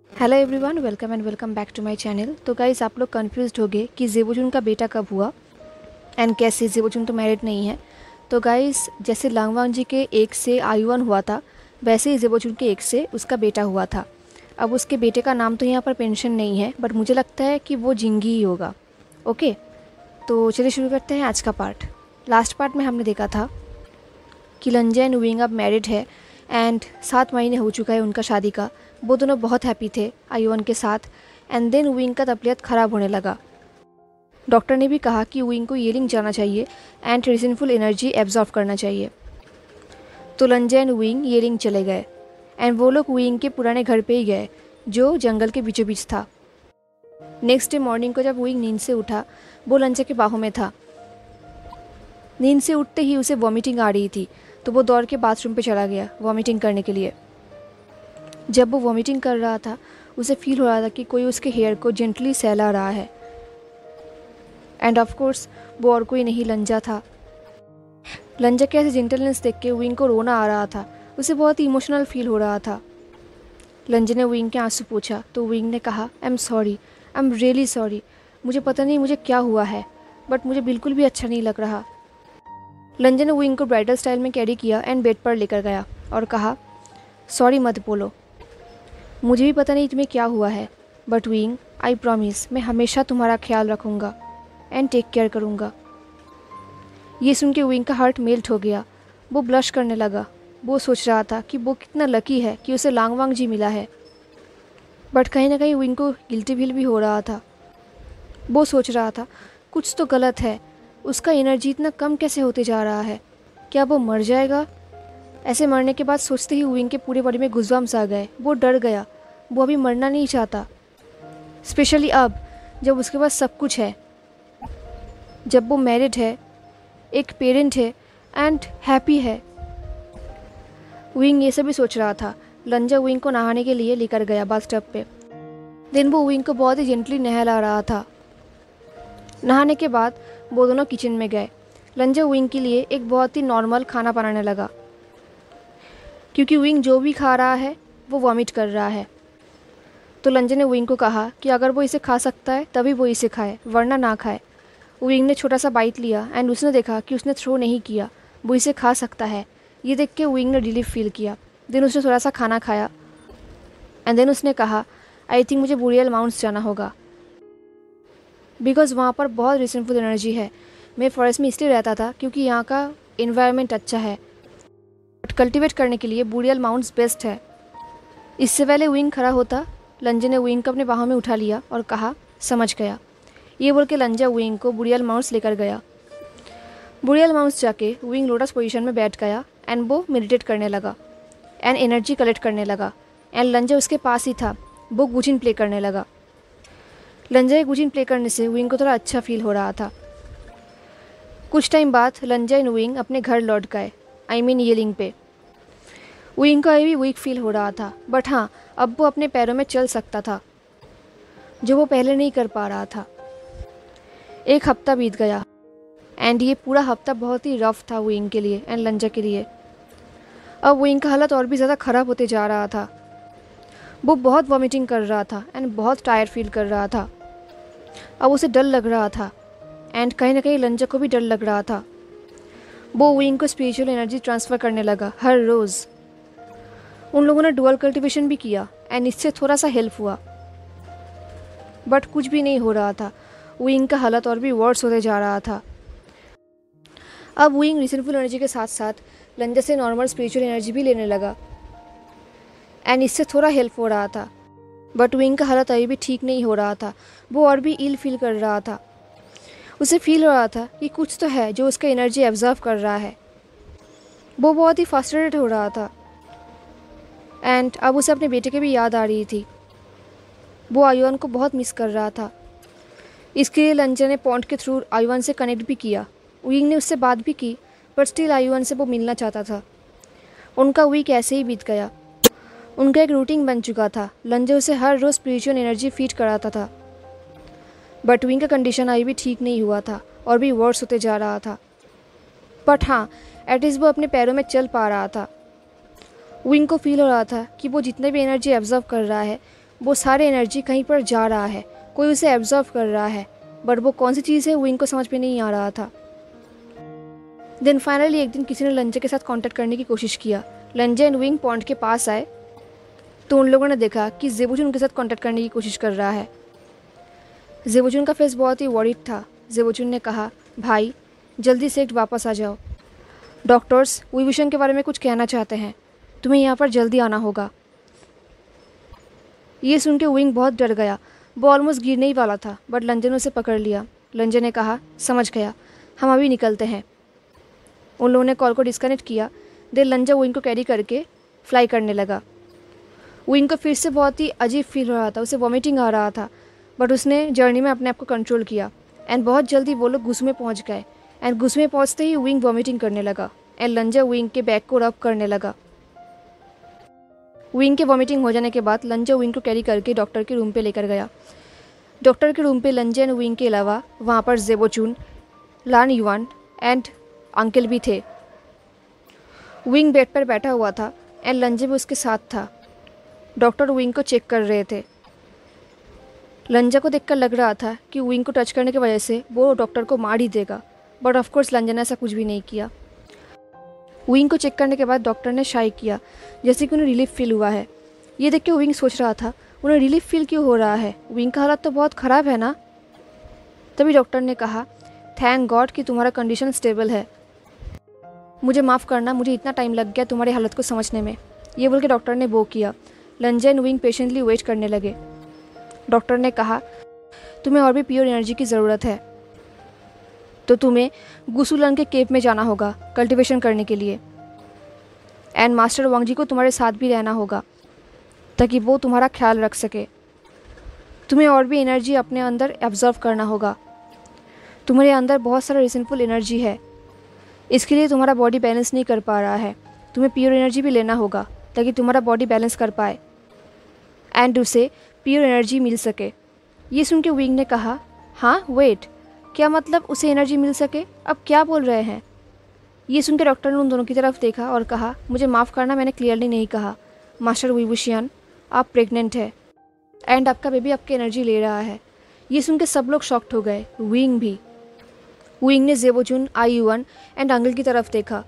Hello everyone, welcome and welcome back to my channel. तो guys, आप लोग confused हो गए कि जेबोजुन का बेटा कब हुआ एंड कैसे। जेबोजुन तो मैरिड नहीं है। तो गाइस, जैसे लांगवांग जी के एक से आयुवन हुआ था, वैसे ही जेबोजुन के एक से उसका बेटा हुआ था। अब उसके बेटे का नाम तो यहाँ पर मेंशन नहीं है, बट मुझे लगता है कि वो जिंगी ही होगा। ओके, तो चलिए शुरू करते हैं आज का पार्ट। लास्ट पार्ट में हमने देखा था कि लंजे एंड विंग अब मैरिड है एंड 7 महीने हो चुका है उनका शादी का। वो दोनों बहुत हैप्पी थे आयुवन के साथ। एंड देन विंग का तबीयत ख़राब होने लगा। डॉक्टर ने भी कहा कि विंग को येलिंग जाना चाहिए एंड रिजनफुल एनर्जी एब्जॉर्व करना चाहिए। तो लंजे एंड विंग येलिंग चले गए एंड वो लोग विंग के पुराने घर पे ही गए जो जंगल के बीचों बीच था। नेक्स्ट डे मॉर्निंग को जब विंग नींद से उठा, वो लंजे के बाहों में था। नींद से उठते ही उसे वॉमिटिंग आ रही थी, तो वो दौड़ के बाथरूम पे चला गया वॉमिटिंग करने के लिए। जब वो वॉमिटिंग कर रहा था, उसे फील हो रहा था कि कोई उसके हेयर को जेंटली सहला रहा है। एंड ऑफ कोर्स वो और कोई नहीं, लंजा था। लंजा के ऐसे जेंटलनेस देख के विंग को रोना आ रहा था। उसे बहुत ही इमोशनल फील हो रहा था। लंजा ने विंग के आंसू पूछा तो विंग ने कहा, I am sorry, I am really sorry. मुझे पता नहीं मुझे क्या हुआ है, बट मुझे बिल्कुल भी अच्छा नहीं लग रहा। लंजा ने विंग को ब्राइडल स्टाइल में कैरी किया एंड बेड पर लेकर गया और कहा, सॉरी मत बोलो, मुझे भी पता नहीं तुम्हें क्या हुआ है, बट विंग, आई प्रॉमिस मैं हमेशा तुम्हारा ख्याल रखूँगा एंड टेक केयर करूँगा। ये सुन के विंग का हार्ट मेल्ट हो गया। वो ब्लश करने लगा। वो सोच रहा था कि वो कितना लकी है कि उसे लांगवांग जी मिला है, बट कहीं ना कहीं विंग को गिल्टी फील भी हो रहा था। वो सोच रहा था कुछ तो गलत है, उसका एनर्जी इतना कम कैसे होते जा रहा है, क्या वो मर जाएगा। ऐसे मरने के बाद सोचते ही विंग के पूरे बॉडी में गुज़बम्स आ गए। वो डर गया। वो अभी मरना नहीं चाहता, स्पेशली अब जब उसके पास सब कुछ है, जब वो मैरिड है, एक पेरेंट है एंड हैप्पी है। विंग ये सभी सोच रहा था। लंजा विंग को नहाने के लिए लेकर गया बाथटब पे। दिन वो विंग को बहुत ही जेंटली नहला रहा था। नहाने के बाद वो दोनों किचन में गए। लंजा विंग के लिए एक बहुत ही नॉर्मल खाना बनाने लगा, क्योंकि विंग जो भी खा रहा है वो वॉमिट कर रहा है। तो लंजा ने विंग को कहा कि अगर वो इसे खा सकता है तभी वो इसे खाए, वरना ना खाए। विंग ने छोटा सा बाइट लिया एंड उसने देखा कि उसने थ्रो नहीं किया, वो इसे खा सकता है। ये देख के विंग ने रिलीफ फील किया। देन उसने थोड़ा सा खाना खाया एंड देन उसने कहा, आई थिंक मुझे बुरियल माउंट्स जाना होगा, बिकॉज़ वहाँ पर बहुत रिसनफुल एनर्जी है। मैं फॉरेस्ट में इसलिए रहता था क्योंकि यहाँ का इन्वायरमेंट अच्छा है, बट कल्टीवेट करने के लिए बुरियल माउंट्स बेस्ट है। इससे पहले विंग खड़ा होता, लंजे ने विंग को अपने बाहों में उठा लिया और कहा, समझ गया। ये बोल के लंजा विंग को बुरियल माउंट्स लेकर गया। बुरियल माउंट्स जाके विंग लोटस पोजीशन में बैठ गया एंड वो मेडिटेट करने लगा एंड एनर्जी कलेक्ट करने लगा। एंड लंजा उसके पास ही था। वो गुजिन प्ले करने लगा। लंजा के गुजिन प्ले करने से विंग को थोड़ा अच्छा फील हो रहा था। कुछ टाइम बाद लंजा एंड विंग अपने घर लौट गए, आई मीन येलिंग पे। विंग को अभी भी वीक फील हो रहा था, बट हाँ, अब वो अपने पैरों में चल सकता था, जो वो पहले नहीं कर पा रहा था। एक हफ्ता बीत गया एंड ये पूरा हफ्ता बहुत ही रफ था विंग के लिए एंड लंजा के लिए। अब विंग का हालत और भी ज़्यादा ख़राब होते जा रहा था। वो बहुत वॉमिटिंग कर रहा था एंड बहुत टायर्ड फील कर रहा था। अब उसे डर लग रहा था एंड कहीं ना कहीं लंजा को भी डर लग रहा था। वो विंग को स्पिरिचुअल एनर्जी ट्रांसफ़र करने लगा हर रोज़। उन लोगों ने डुअल कल्टीवेशन भी किया एंड इससे थोड़ा सा हेल्प हुआ, बट कुछ भी नहीं हो रहा था। विंग का हालत और भी वर्स होते जा रहा था। अब विंग रिसनफुल एनर्जी के साथ साथ लंजा से नॉर्मल स्पिरिचुअल एनर्जी भी लेने लगा एंड इससे थोड़ा हेल्प हो रहा था, बट विंग का हालत अभी भी ठीक नहीं हो रहा था। वो और भी इल फील कर रहा था। उसे फील हो रहा था कि कुछ तो है जो उसका एनर्जी एब्जॉर्व कर रहा है। वो बहुत ही फ्रस्ट्रेटेड हो रहा था एंड अब उसे अपने बेटे की भी याद आ रही थी। वो आयुवन को बहुत मिस कर रहा था। इसके लिए लंजा ने पॉन्ड के थ्रू आयुवन से कनेक्ट भी किया। विंग ने उससे बात भी की, बट स्टिल आयुवन से वो मिलना चाहता था। उनका वीक ऐसे ही बीत गया। उनका एक रूटीन बन चुका था। लंजा उसे हर रोज़ स्पिरिचुअल एनर्जी फीड कराता था, बट विंग का कंडीशन अभी भी ठीक नहीं हुआ था और भी वर्स होते जा रहा था। बट हाँ, एटलीस्ट वो अपने पैरों में चल पा रहा था। विंग को फील हो रहा था कि वो जितने भी एनर्जी एब्जॉर्व कर रहा है वो सारे एनर्जी कहीं पर जा रहा है, कोई उसे एब्जॉर्व कर रहा है, बट वो कौन सी चीज़ है विंग को समझ में नहीं आ रहा था। देन फाइनली एक दिन किसी ने लंजे के साथ कांटेक्ट करने की कोशिश किया। लंजे एंड विंग पॉन्ड के पास आए तो उन लोगों ने देखा कि ज़ेबोजुन उनके साथ कांटेक्ट करने की कोशिश कर रहा है। ज़ेबोजुन का फेस बहुत ही वरीड था। ज़ेबोजुन ने कहा, भाई जल्दी से वापस आ जाओ, डॉक्टर्स वुईवुशियन के बारे में कुछ कहना चाहते हैं, तुम्हें यहाँ पर जल्दी आना होगा। ये सुन के विंग बहुत डर गया, वो ऑलमोस्ट गिरने ही वाला था, बट लंजे ने उसे पकड़ लिया। लंजे ने कहा, समझ गया, हम अभी निकलते हैं। उन लोगों ने कॉल को डिस्कनेक्ट किया। देन लंजा विंग को कैरी करके फ्लाई करने लगा। विंग को फिर से बहुत ही अजीब फील हो रहा था, उसे वॉमिटिंग आ रहा था, बट उसने जर्नी में अपने आप को कंट्रोल किया एंड बहुत जल्दी वो लोग गुस्सू में पहुँच गए। एंड गुस्सू में पहुँचते ही विंग वॉमिटिंग करने लगा एंड लंजा विंग के बैक को रब करने लगा। विंग के वॉमिटिंग हो जाने के बाद लंजा विंग को कैरी करके डॉक्टर के रूम पे लेकर गया। डॉक्टर के रूम पे लंजा एंड विंग के अलावा वहाँ पर Zewu Jun, Lan Yuan and uncle भी थे। विंग बेड पर बैठा हुआ था एंड लंजे भी उसके साथ था। डॉक्टर विंग को चेक कर रहे थे। लंजा को देखकर लग रहा था कि विंग को टच करने की वजह से वो डॉक्टर को मार ही देगा, बट ऑफकोर्स लंजा ने ऐसा कुछ भी नहीं किया। विंग को चेक करने के बाद डॉक्टर ने शाई किया, जैसे कि उन्हें रिलीफ फील हुआ है। ये देख के विंग सोच रहा था, उन्हें रिलीफ फील क्यों हो रहा है, विंग का हालत तो बहुत ख़राब है ना। तभी डॉक्टर ने कहा, थैंक गॉड कि तुम्हारा कंडीशन स्टेबल है, मुझे माफ़ करना, मुझे इतना टाइम लग गया तुम्हारी हालत को समझने में। ये बोल के डॉक्टर ने वो किया। Lan Zhan and Wei Ying patiently wait करने लगे। डॉक्टर ने कहा, तुम्हें और भी प्योर एनर्जी की ज़रूरत है, तो तुम्हें गुसुलन के केव में जाना होगा कल्टीवेशन करने के लिए। एंड मास्टर वांग जी को तुम्हारे साथ भी रहना होगा ताकि वो तुम्हारा ख्याल रख सके। तुम्हें और भी एनर्जी अपने अंदर एब्जॉर्व करना होगा। तुम्हारे अंदर बहुत सारा रिसेंटफुल एनर्जी है, इसके लिए तुम्हारा बॉडी बैलेंस नहीं कर पा रहा है। तुम्हें प्योर एनर्जी भी लेना होगा ताकि तुम्हारा बॉडी बैलेंस कर पाए एंड उसे प्योर एनर्जी मिल सके। ये सुन के विंग ने कहा, हाँ वेट, क्या मतलब उसे एनर्जी मिल सके, अब क्या बोल रहे हैं। ये सुन के डॉक्टर ने उन दोनों की तरफ देखा और कहा, मुझे माफ़ करना, मैंने क्लियरली नहीं कहा। मास्टर वुईवुशियन, आप प्रेग्नेंट है एंड आपका बेबी आपकी एनर्जी ले रहा है। ये सुन के सब लोग शॉक्ड हो गए, विंग भी। विंग ने Zewu Jun, A Yuan and uncle की तरफ देखा,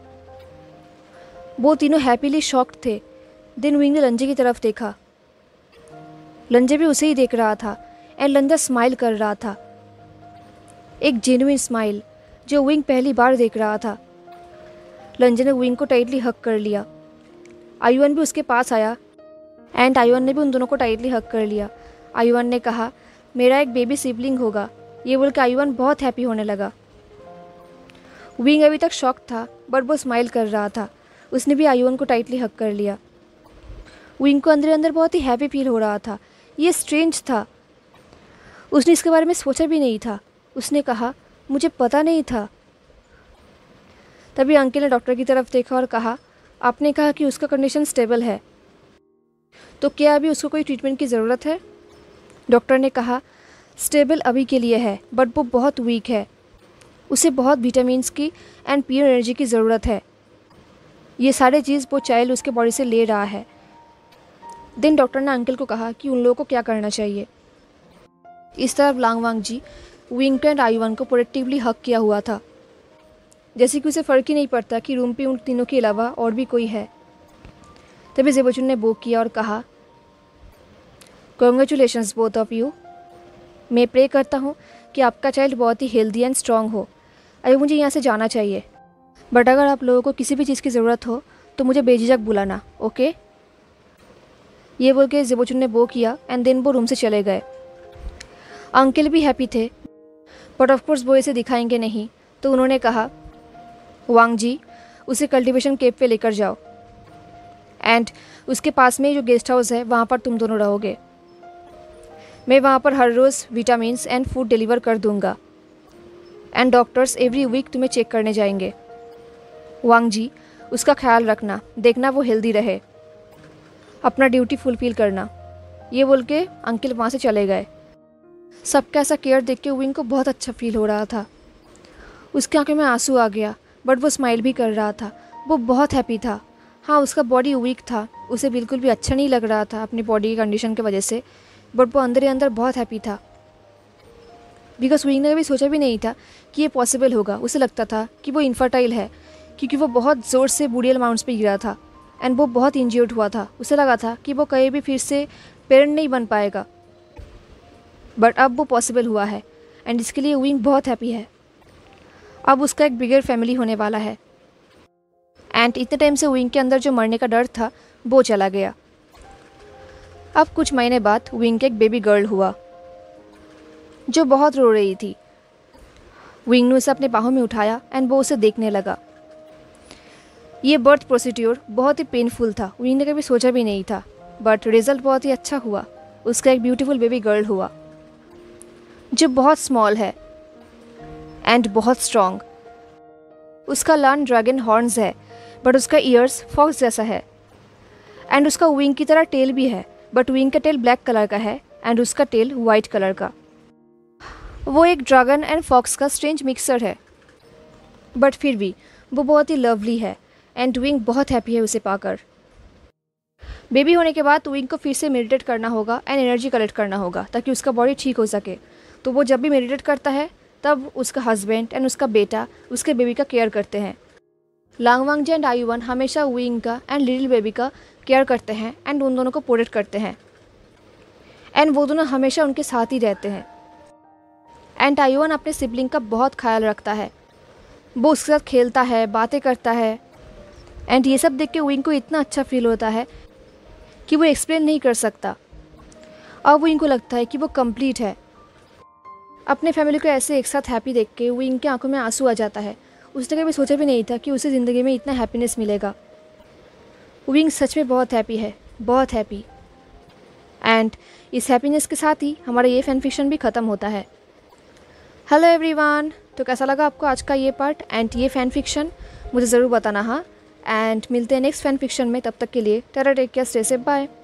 वो तीनों हैप्पीली शॉक्ड थे। देन विंग ने लंजे की तरफ देखा, लंजे भी उसे ही देख रहा था एंड लंजा स्माइल कर रहा था, एक जेन्युइन स्माइल जो विंग पहली बार देख रहा था। लंजे ने विंग को टाइटली हक कर लिया। आयुआन भी उसके पास आया एंड आयुआन ने भी उन दोनों को टाइटली हक कर लिया। आयुआन ने कहा, मेरा एक बेबी सिबलिंग होगा। ये बोल के आयुआन बहुत हैप्पी होने लगा। विंग अभी तक शॉक था बट वो स्माइल कर रहा था, उसने भी आयुआन को टाइटली हक कर लिया। विंग को अंदर अंदर बहुत ही हैप्पी फील हो रहा था। ये स्ट्रेंज था, उसने इसके बारे में सोचा भी नहीं था। उसने कहा, मुझे पता नहीं था। तभी अंकल ने डॉक्टर की तरफ देखा और कहा, आपने कहा कि उसका कंडीशन स्टेबल है, तो क्या अभी उसको कोई ट्रीटमेंट की ज़रूरत है। डॉक्टर ने कहा, स्टेबल अभी के लिए है बट वो बहुत वीक है, उसे बहुत विटामिन्स की एंड प्योर एनर्जी की ज़रूरत है। ये सारे चीज़ वो चाइल्ड उसके बॉडी से ले रहा है। देन डॉक्टर ने अंकल को कहा कि उन लोगों को क्या करना चाहिए। इस तरफ लांग वांग जी विंग एंड आयुआन को प्रोटेक्टिवली हक किया हुआ था, जैसे कि उसे फ़र्क ही नहीं पड़ता कि रूम पे उन तीनों के अलावा और भी कोई है। तभी ज़ेबोचुन ने वो किया और कहा, कॉन्ग्रेचुलेशंस बोथ ऑफ यू। मैं प्रे करता हूँ कि आपका चाइल्ड बहुत ही हेल्दी एंड स्ट्रॉन्ग हो। अभी मुझे यहाँ से जाना चाहिए, बट अगर आप लोगों को किसी भी चीज़ की ज़रूरत हो तो मुझे बेझिझक बुलाना, ओके। ये बोल के ज़ेबोचुन ने वो किया एंड देन वो रूम से चले गए। अंकल भी हैप्पी थे बट ऑफकोर्स वो इसे दिखाएंगे नहीं, तो उन्होंने कहा, वांग जी उसे कल्टीवेशन केव पे लेकर जाओ एंड उसके पास में जो गेस्ट हाउस है वहाँ पर तुम दोनों रहोगे। मैं वहाँ पर हर रोज़ विटामिन्स एंड फूड डिलीवर कर दूँगा एंड डॉक्टर्स एवरी वीक तुम्हें चेक करने जाएंगे। वांग जी उसका ख्याल रखना, देखना वो हेल्दी रहे, अपना ड्यूटी फुलफिल करना। ये बोल के अंकल वहाँ से चले गए। सबका ऐसा केयर देख के विंग को बहुत अच्छा फील हो रहा था। उसकी आंखों में आंसू आ गया बट वो स्माइल भी कर रहा था, वो बहुत हैप्पी था। हाँ, उसका बॉडी वीक था, उसे बिल्कुल भी अच्छा नहीं लग रहा था अपनी बॉडी की कंडीशन की वजह से, बट वो अंदर ही अंदर बहुत हैप्पी था। बिकॉज विंग ने कभी सोचा भी नहीं था कि ये पॉसिबल होगा। उसे लगता था कि वो इनफर्टाइल है, क्योंकि वो बहुत ज़ोर से बूढ़ियल माउंट्स पे गिरा था एंड वो बहुत इंजर्ड हुआ था। उसे लगा था कि वो कहीं भी फिर से पेरेंट नहीं बन पाएगा, बट अब वो पॉसिबल हुआ है एंड इसके लिए विंग बहुत हैप्पी है। अब उसका एक बिगर फैमिली होने वाला है एंड इतने टाइम से विंग के अंदर जो मरने का डर था वो चला गया। अब कुछ महीने बाद विंग के एक बेबी गर्ल हुआ जो बहुत रो रही थी। विंग ने उसे अपने बाहों में उठाया एंड वो उसे देखने लगा। ये बर्थ प्रोसीड्यूर बहुत ही पेनफुल था, विंग ने कभी सोचा भी नहीं था, बट रिजल्ट बहुत ही अच्छा हुआ। उसका एक ब्यूटीफुल बेबी गर्ल हुआ जो बहुत स्मॉल है एंड बहुत स्ट्रॉन्ग। उसका लर्न ड्रैगन हॉर्न्स है, बट उसका ईयर्स फॉक्स जैसा है एंड उसका विंग की तरह टेल भी है, बट विंग का टेल ब्लैक कलर का है एंड उसका टेल वाइट कलर का। वो एक ड्रैगन एंड फॉक्स का स्ट्रेंज मिक्सर है, बट फिर भी वो बहुत ही लवली है एंड विंग बहुत हैप्पी है उसे पाकर। बेबी होने के बाद विंग को फिर से मेडिटेट करना होगा एंड एनर्जी कलेक्ट करना होगा ताकि उसका बॉडी ठीक हो सके। तो वो जब भी मेडिटेट करता है तब उसका हस्बैंड एंड उसका बेटा उसके बेबी का केयर करते हैं। लांगवांगजी एंड आयुवन हमेशा विंग का एंड लिटिल बेबी का केयर करते हैं एंड उन दोनों को प्रोटेक्ट करते हैं एंड वो दोनों हमेशा उनके साथ ही रहते हैं। एंड आयुवन अपने सिबलिंग का बहुत ख्याल रखता है, वो उसके साथ खेलता है, बातें करता है एंड ये सब देख के विंग को इतना अच्छा फील होता है कि वो एक्सप्लेन नहीं कर सकता। अब विंग को लगता है कि वो कंप्लीट है। अपने फैमिली को ऐसे एक साथ हैप्पी देख के विंग की आंखों में आंसू आ जाता है। उसने कभी सोचा भी नहीं था कि उसे ज़िंदगी में इतना हैप्पीनेस मिलेगा। विंग सच में बहुत हैप्पी है, बहुत हैप्पी। एंड इस हैप्पीनेस के साथ ही हमारा ये फैन फिक्शन भी ख़त्म होता है। हेलो एवरीवन, तो कैसा लगा आपको आज का ये पार्ट एंड ये फ़ैन फिक्शन, मुझे ज़रूर बताना। हाँ, एंड मिलते हैं नेक्स्ट फैन फिक्शन में। तब तक के लिए tata, take care, stay safe, bye.